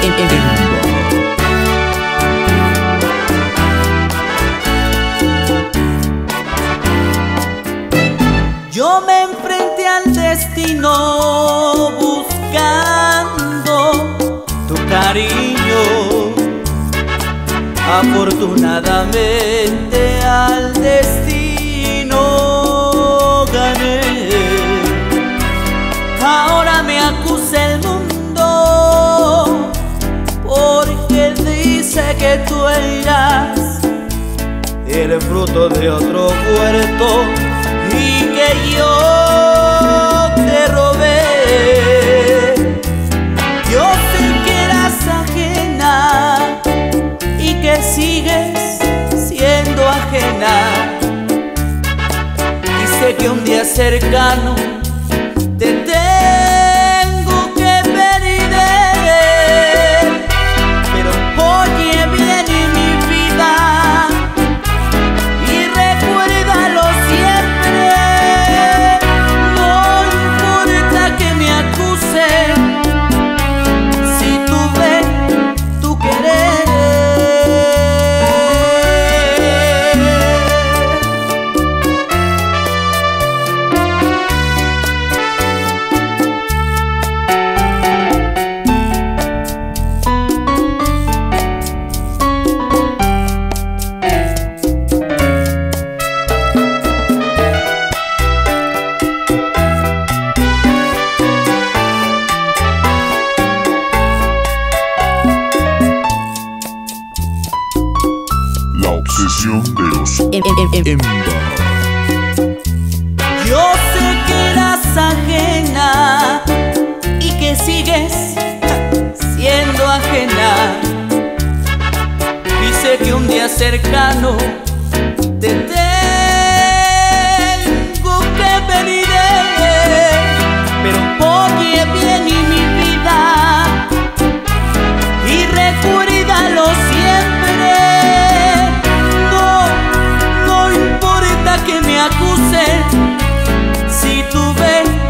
Yo me enfrenté al destino buscando tu cariño. Afortunadamente al destino gané. Ahora me acusa el mundo porque dice que tú eras el fruto de otro huerto y que yo te robé. Yo sé que eras ajena y que sigues siendo ajena, y sé que un día cercano te tengo que perder. Pero oye bien mi vida y recuérdalo siempre. No importa que me acusen, si tuve tu querer. La obsesión de los Emba. Yo sé que eras ajena y que sigues siendo ajena, y sé que un día cercano te tengo que perder. Pero oye bien mi vida y recuérdalo siempre. No importa que me acusen, si tuve